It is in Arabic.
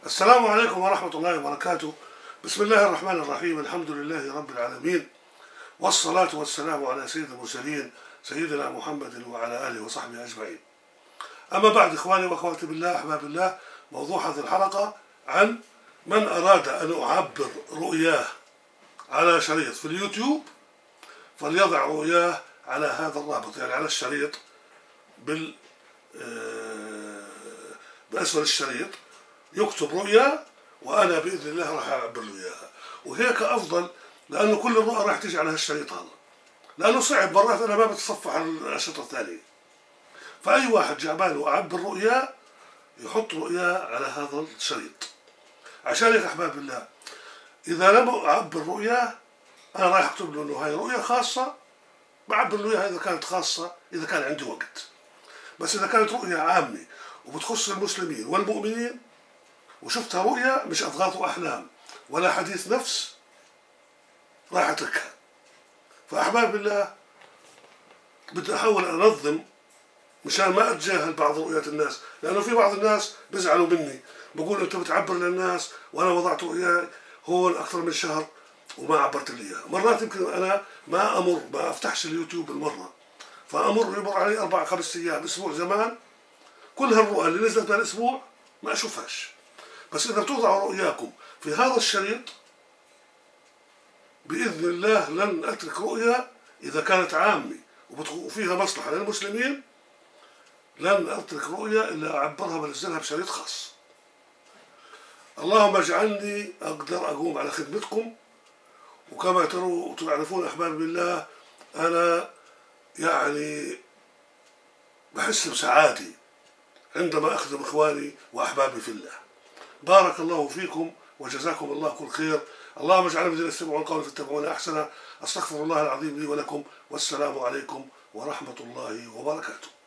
السلام عليكم ورحمة الله وبركاته. بسم الله الرحمن الرحيم. الحمد لله رب العالمين، والصلاة والسلام على سيد المرسلين سيدنا محمد وعلى آله وصحبه أجمعين. أما بعد، إخواني وأخواتي بالله أحباب الله، موضوع هذه الحلقة عن من أراد أن أعبر رؤياه على شريط في اليوتيوب فليضع رؤياه على هذا الرابط، يعني على الشريط بأسفل الشريط يكتب رؤيا، وأنا بإذن الله راح أعبر له إياها، وهيك أفضل، لأنه كل الرؤى راح تيجي على هالشريط هذا، لأنه صعب مرات أنا ما بتصفح الأشرطة الثانية. فأي واحد جعباله أعبر رؤيا يحط رؤيا على هذا الشريط. عشان هيك أحباب الله، إذا لم أعبر رؤيا أنا راح أكتب له إنه هاي رؤيا خاصة، بعبر له إياها إذا كانت خاصة، إذا كان عندي وقت. بس إذا كانت رؤيا عامة وبتخص المسلمين والمؤمنين وشفتها رؤيا مش أضغاث وأحلام ولا حديث نفس، راح أتركها. فأحباب الله، بدي أحاول أنظم مشان ما أتجاهل بعض رؤيات الناس، لأنه في بعض الناس بيزعلوا مني، بقول أنت بتعبر للناس وأنا وضعت رؤياي هون أكثر من شهر وما عبرت لي إياها. مرات يمكن أنا ما أفتحش اليوتيوب بالمرة، يمر علي 4-5 أيام، أسبوع زمان، كل هالرؤى اللي نزلت بهالأسبوع ما أشوفهاش. بس إذا بتوضعوا رؤياكم في هذا الشريط بإذن الله لن أترك رؤيا إذا كانت عامة وفيها مصلحة للمسلمين، لن أترك رؤيا إلا أعبرها بنزلها بشريط خاص. اللهم اجعلني أقدر أقوم على خدمتكم. وكما تروا وتعرفون أحباب بالله، أنا يعني بحس بسعادة عندما أخدم إخواني وأحبابي في الله. بارك الله فيكم وجزاكم الله كل خير. اللهم اجعلنا من الذين يستمعون القول فيتبعون أحسنه. أستغفر الله العظيم لي ولكم، والسلام عليكم ورحمة الله وبركاته.